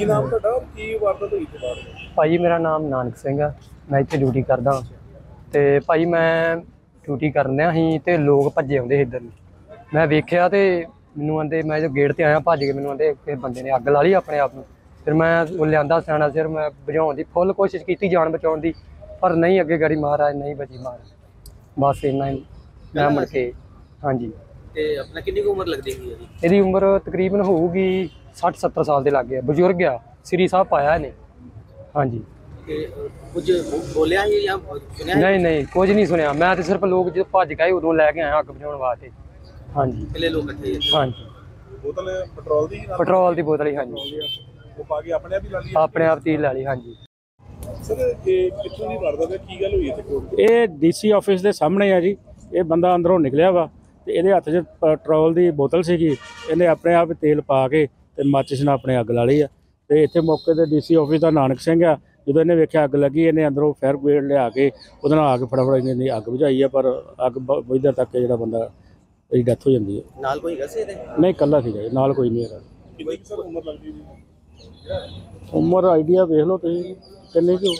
ਕੀ ਨਾਮ ਤੁਹਾਡਾ? ਕੀ ਵਾਰਦਾਤ ਹੋਈ ਤੇ ਬਾਅਦ? ਭਾਜੀ ਮੇਰਾ ਨਾਮ ਨਾਨਕ ਸਿੰਘ ਆ। ਮੈਂ ਇੱਥੇ ਡਿਊਟੀ ਕਰਦਾ ਤੇ ਭਾਜੀ ਮੈਂ ਡਿਊਟੀ ਕਰਨ ਡਿਆ ਸੀ ਤੇ ਲੋਕ ਭੱਜੇ ਆਉਂਦੇ ਇੱਧਰ ਨੂੰ। ਮੈਂ ਵੇਖਿਆ ਤੇ ਮੈਨੂੰ ਆਂਦੇ, ਮੈਂ ਜੋ ਗੇਟ ਤੇ ਆਇਆ ਭੱਜ ਕੇ ਮੈਨੂੰ ਆਂਦੇ ਕਿਸੇ ਬੰਦੇ ਨੇ ਅੱਗ ਲਾ ਲਈ ਆਪਣੇ ਆਪ ਨੂੰ। ਫਿਰ ਮੈਂ ਉਹ ਲਿਆਂਦਾ ਸਿਆਣਾ ਸਿਰ, ਮੈਂ ਬੁਝਾਉਣ ਦੀ ਫੁੱਲ ਕੋਸ਼ਿਸ਼ ਕੀਤੀ, ਜਾਨ ਬਚਾਉਣ ਦੀ, ਪਰ ਨਹੀਂ ਅੱਗੇ ਗਾੜੀ ਮਹਾਰਾਜ ਨਹੀਂ ਬਚੀ ਮਾਰ। ਬਸ ਇੰਨਾ ਹੀ ਮੈਂ ਮੁੜ ਕੇ। ਹਾਂਜੀ। ਤੇ ਆਪਣਾ ਕਿੰਨੀ ਕੁ ਉਮਰ ਲੱਗਦੀ ਹੈ ਜੀ? ਇਹਦੀ ਉਮਰ ਤਕਰੀਬਨ ਹੋਊਗੀ 60-70 ਸਾਲ ਦੇ ਲਾਗੇ। ਬਜ਼ੁਰਗ ਆ, ਸ੍ਰੀ ਸਾਹਿਬ ਪਾਇਆ ਇਹਨੇ। ਹਾਂਜੀ। ਤੇ ਕੁਝ ਬੋਲਿਆ ਹੀ ਜਾਂ ਸੁਣਿਆ? ਨਹੀਂ ਕੁਝ ਨਹੀਂ ਸੁਣਿਆ। ਮੈਂ ਤੇ ਸਿਰਫ ਲੋਕ ਜਦੋਂ ਭੱਜ ਗਏ ਉਦੋਂ ਲੈ ਕੇ ਆਇਆ ਅੱਗ ਬੁਝਾਉਣ ਵਾਸਤੇ। ਹਾਂਜੀ। ਪਹਿਲੇ ਲੋਕ ਇਕੱਠੇ? ਹਾਂਜੀ। ਬੋਤਲ ਪੈਟਰੋਲ ਦੀ? ਪੈਟਰੋਲ ਦੀ ਬੋਤਲ ਹੀ। ਹਾਂਜੀ। ਉਹ ਪਾ ਕੇ ਆਪਣੇ ਆਪ ਹੀ ਲਾ ਲਈ? ਆਪਣੇ ਆਪ ਤੀ ਲੈ ਲਈ। ਹਾਂਜੀ। ਸਰ ਇਹ ਕਿੱਥੋਂ ਦੀ ਵਾਰਦਾਤ ਹੈ? ਕੀ ਗੱਲ ਹੋਈ ਇੱਥੇ ਕੋਲ? ਇਹ ਡੀਸੀ ਆਫਿਸ ਦੇ ਸਾਹਮਣੇ ਆ ਜੀ। ਇਹ ਬੰਦਾ ਅੰਦਰੋਂ ਨਿਕਲਿਆ ਵਾ ਤੇ ਇਹਦੇ ਹੱਥ 'ਚ ਪੈਟਰੋਲ ਦੀ ਬੋਤਲ ਸੀਗੀ। ਇਹਨੇ ਆਪਣੇ ਆਪ ਤੇਲ ਪਾ ਕੇ ਤੇ ਮਾਚਿਸ ਨਾਲ ਆਪਣੇ ਅੱਗ ਲਾ ਲਈ ਆ। ਤੇ ਇੱਥੇ ਮੌਕੇ ਤੇ ਡੀਸੀ ਆਫਿਸ ਦਾ ਨਾਨਕ ਸਿੰਘ ਆ। ਜਦੋਂ ਇਹਨੇ ਵੇਖਿਆ ਅੱਗ ਲੱਗੀ, ਇਹਨੇ ਅੰਦਰੋਂ ਫਾਇਰ ਬ੍ਰਿਗੇਡ ਲਿਆ ਕੇ ਉਹਦੇ ਨਾਲ ਆ ਕੇ ਫਟਾਫਟ ਇਹਨੇ ਅੱਗ ਬੁਝਾਈ ਆ। ਪਰ ਅੱਗ ਬੁਝਦਾ ਤੱਕ ਜਿਹੜਾ ਬੰਦਾ ਇਹਦੀ ਡੈਥ ਹੋ ਜਾਂਦੀ ਹੈ। ਨਾਲ ਕੋਈ ਹੈਗਾ ਸੀ ਇਹਦੇ? ਨਹੀਂ, ਇਕੱਲਾ ਸੀਗਾ ਜੀ, ਨਾਲ ਕੋਈ ਨਹੀਂ ਹੈਗਾ। ਕਿੰਨੀ ਸਰ ਉਮਰ ਲੱਗਦੀ ਜੀ? ਉਮਰ ਆਈਡੀਆ ਵੇਖ ਲਓ ਤੁਸੀਂ, ਕਿੰਨੀ ਕੁ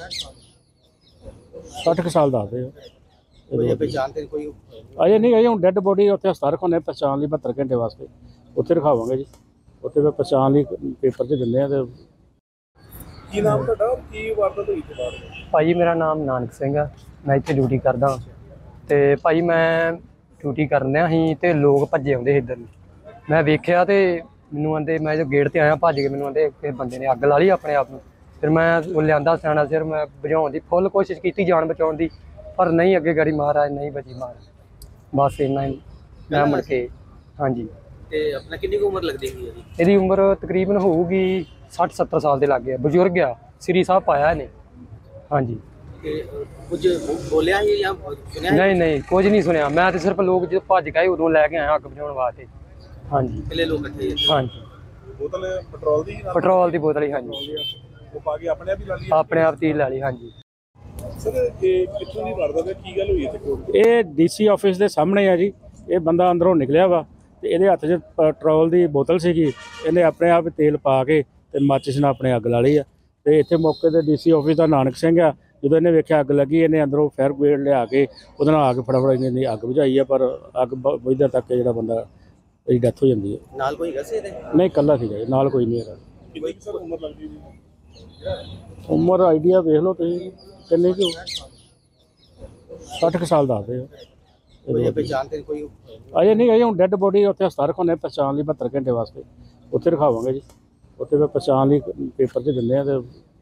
60 ਕੁ ਸਾਲ ਦੱਸਦੇ ਆ। ਕੋਈ ਪਛਾਣ ਤੇ ਕੋਈ? ਅਜੇ ਨਹੀਂ, ਅਜੇ ਹੁਣ ਡੈੱਡ ਬੋਡੀ ਉੱਥੇ ਹਸਪਤਾਲ ਰਖਾਉਂਦੇ ਪਛਾਣ ਲਈ 72 ਘੰਟੇ ਵਾਸਤੇ। ਉੱਥੇ ਰਖਾਵਾਂਗੇ ਜੀ, ਉੱਥੇ ਫਿਰ ਪਛਾਣ ਲਈ ਪੇਪਰ 'ਚ ਦਿੰਦੇ ਆ। ਤੇ ਕੀ ਨਾਮ ਤੁਹਾਡਾ? ਕੀ ਵਾਰਦਾਤ ਹੋਈ ਤੇ ਬਾਅਦ? ਭਾਜੀ ਮੇਰਾ ਨਾਮ ਨਾਨਕ ਸਿੰਘ ਆ। ਮੈਂ ਇੱਥੇ ਡਿਊਟੀ ਕਰਦਾ ਤੇ ਭਾਜੀ ਮੈਂ ਡਿਊਟੀ ਕਰਨ ਡਿਆ ਸੀ ਤੇ ਲੋਕ ਭੱਜੇ ਆਉਂਦੇ ਇੱਧਰ ਨੂੰ। ਮੈਂ ਵੇਖਿਆ ਤੇ ਮੈਨੂੰ ਆਂਦੇ, ਮੈਂ ਜੋ ਗੇਟ ਤੇ ਆਇਆ ਭੱਜ ਕੇ ਮੈਨੂੰ ਆਂਦੇ ਕਿਸੇ ਬੰਦੇ ਨੇ ਅੱਗ ਲਾ ਲਈ ਆਪਣੇ ਆਪ ਨੂੰ। ਫਿਰ ਮੈਂ ਉਹ ਲਿਆਂਦਾ ਸਿਆਣਾ ਸਿਰ, ਮੈਂ ਬੁਝਾਉਣ ਦੀ ਫੁੱਲ ਕੋਸ਼ਿਸ਼ ਕੀਤੀ, ਜਾਨ ਬਚਾਉਣ ਦੀ, ਪਰ ਨਹੀਂ ਅੱਗੇ ਗਾੜੀ ਮਹਾਰਾਜ ਨਹੀਂ ਬਚੀ ਮਾਰ। ਬਸ ਇੰਨਾ ਹੀ ਮੈਂ ਮੁੜ ਕੇ। ਹਾਂਜੀ। ਤੇ ਆਪਣਾ ਕਿੰਨੀ ਕੁ ਉਮਰ ਲੱਗਦੀ ਹੈ ਜੀ? ਇਹਦੀ ਉਮਰ ਤਕਰੀਬਨ ਹੋਊਗੀ 60-70 ਸਾਲ ਦੇ ਲਾਗੇ। ਬਜ਼ੁਰਗ ਆ, ਸ੍ਰੀ ਸਾਹਿਬ ਪਾਇਆ ਇਹਨੇ। ਹਾਂਜੀ। ਤੇ ਕੁਝ ਬੋਲਿਆ ਹੀ ਜਾਂ ਸੁਣਿਆ? ਨਹੀਂ ਕੁਝ ਨਹੀਂ ਸੁਣਿਆ। ਮੈਂ ਤੇ ਸਿਰਫ ਲੋਕ ਜਦੋਂ ਭੱਜ ਗਏ ਉਦੋਂ ਲੈ ਕੇ ਆਇਆ ਅੱਗ ਬੁਝਾਉਣ ਵਾਸਤੇ। ਹਾਂਜੀ। ਪਹਿਲੇ ਲੋਕ ਇਕੱਠੇ? ਹਾਂਜੀ। ਬੋਤਲ ਪੈਟਰੋਲ ਦੀ? ਪੈਟਰੋਲ ਦੀ ਬੋਤਲ ਹੀ। ਹਾਂਜੀ। ਉਹ ਪਾ ਕੇ ਆਪਣੇ ਆਪ ਹੀ ਲਾ ਲਈ? ਆਪਣੇ ਆਪ ਤੀ ਲੈ ਲਈ। ਹਾਂਜੀ। ਸਰ ਇਹ ਕਿੱਥੋਂ ਦੀ ਵਾਰਦਾਤ ਹੈ? ਕੀ ਗੱਲ ਹੋਈ ਇੱਥੇ ਕੋਲ? ਇਹ ਡੀਸੀ ਆਫਿਸ ਦੇ ਸਾਹਮਣੇ ਆ ਜੀ। ਇਹ ਬੰਦਾ ਅੰਦਰੋਂ ਨਿਕਲਿਆ ਵਾ ਤੇ ਇਹਦੇ ਹੱਥ 'ਚ ਪੈਟਰੋਲ ਦੀ ਬੋਤਲ ਸੀਗੀ। ਇਹਨੇ ਆਪਣੇ ਆਪ ਤੇਲ ਪਾ ਕੇ ਤੇ ਮਾਚਿਸ ਨਾਲ ਆਪਣੇ ਅੱਗ ਲਾ ਲਈ ਆ। ਤੇ ਇੱਥੇ ਮੌਕੇ ਤੇ ਡੀਸੀ ਆਫਿਸ ਦਾ ਨਾਨਕ ਸਿੰਘ ਆ। ਜਦੋਂ ਇਹਨੇ ਵੇਖਿਆ ਅੱਗ ਲੱਗੀ, ਇਹਨੇ ਅੰਦਰੋਂ ਫਾਇਰ ਬ੍ਰਿਗੇਡ ਲਿਆ ਕੇ ਉਹਦੇ ਨਾਲ ਆ ਕੇ ਫਟਾਫਟ ਇਹਨੇ ਅੱਗ ਬੁਝਾਈ ਆ। ਪਰ ਅੱਗ ਬੁਝਦਾ ਤੱਕ ਜਿਹੜਾ ਬੰਦਾ ਇਹਦੀ ਡੈਥ ਹੋ ਜਾਂਦੀ ਹੈ। ਨਾਲ ਕੋਈ ਹੈਗਾ ਸੀ ਇਹਦੇ? ਨਹੀਂ, ਇਕੱਲਾ ਸੀਗਾ ਜੀ, ਨਾਲ ਕੋਈ ਨਹੀਂ ਹੈਗਾ। ਕਿੰਨੀ ਸਰ ਉਮਰ ਲੱਗਦੀ ਜੀ? ਉਮਰ ਆਈਡੀਆ ਵੇਖ ਲਓ ਤੁਸੀਂ, ਕਿੰਨੀ ਕੁ 60 ਕੁ ਸਾਲ ਦੱਸਦੇ ਆ। ਕੋਈ ਪਛਾਣ ਤੇ ਕੋਈ? ਅਜੇ ਨਹੀਂ, ਅਜੇ ਹੁਣ ਡੈੱਡ ਬੋਡੀ ਉੱਥੇ ਹਸਪਤਾਲ ਰਖਾਉਂਦੇ ਪਛਾਣ ਲਈ 72 ਘੰਟੇ ਵਾਸਤੇ। ਉੱਥੇ ਰਖਾਵਾਂਗੇ ਜੀ, ਉੱਥੇ ਫਿਰ ਪਛਾਣ ਲਈ ਪੇਪਰ 'ਚ ਦਿੰਦੇ ਆ। ਤੇ